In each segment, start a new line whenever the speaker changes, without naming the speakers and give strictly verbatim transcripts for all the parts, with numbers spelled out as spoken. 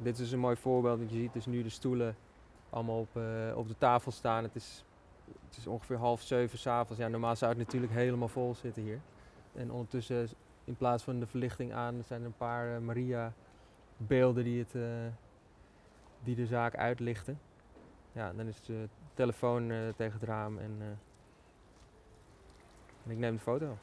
Dit is een mooi voorbeeld, want je ziet dus nu de stoelen allemaal op, uh, op de tafel staan. Het is, het is ongeveer half zeven 's avonds. Ja, normaal zou het natuurlijk helemaal vol zitten hier. En ondertussen, in plaats van de verlichting aan, zijn er een paar uh, Maria-beelden die, het, uh, die de zaak uitlichten. Ja, dan is de telefoon uh, tegen het raam en, uh, en ik neem de foto.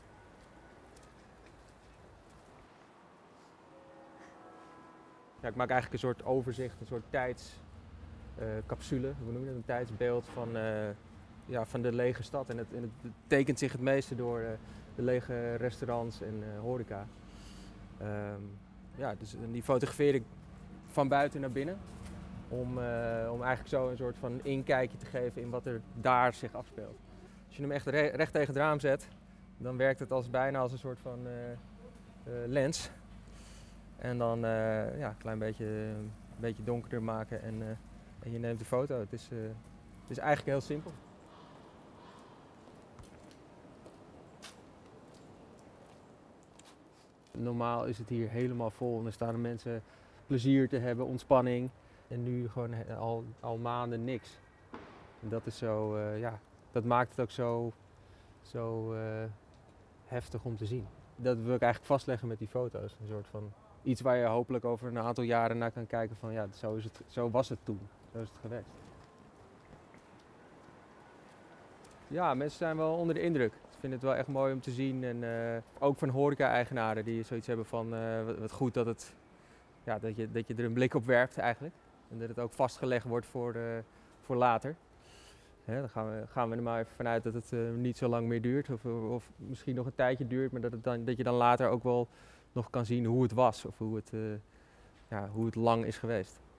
Ja, ik maak eigenlijk een soort overzicht, een soort tijdscapsule, uh, hoe noem je dat? Een tijdsbeeld van, uh, ja, van de lege stad. En het, en het tekent zich het meeste door uh, de lege restaurants en uh, horeca. Um, ja, dus die fotografeer ik van buiten naar binnen. Om, uh, om eigenlijk zo een soort van inkijkje te geven in wat er daar zich afspeelt. Als je hem echt re recht tegen het raam zet, dan werkt het als, bijna als een soort van uh, uh, lens. En dan uh, ja, een klein beetje, een beetje donkerder maken en, uh, en je neemt de foto. Het is, uh, het is eigenlijk heel simpel. Normaal is het hier helemaal vol en er staan er mensen plezier te hebben, ontspanning. En nu gewoon al, al maanden niks. En dat is zo, uh, ja, dat maakt het ook zo, zo uh, heftig om te zien. Dat wil ik eigenlijk vastleggen met die foto's. Een soort van iets waar je hopelijk over een aantal jaren naar kan kijken van ja, zo, is het, zo was het toen. Zo is het geweest. Ja, mensen zijn wel onder de indruk. Ze vinden het wel echt mooi om te zien. En uh, ook van horeca-eigenaren die zoiets hebben van uh, wat, wat goed dat, het, ja, dat, je, dat je er een blik op werpt eigenlijk. En dat het ook vastgelegd wordt voor, uh, voor later. Hè, dan gaan we, gaan we er maar even vanuit dat het uh, niet zo lang meer duurt. Of, of misschien nog een tijdje duurt, maar dat, het dan, dat je dan later ook wel nog kan zien hoe het was. Of hoe het, uh, ja, hoe het lang is geweest.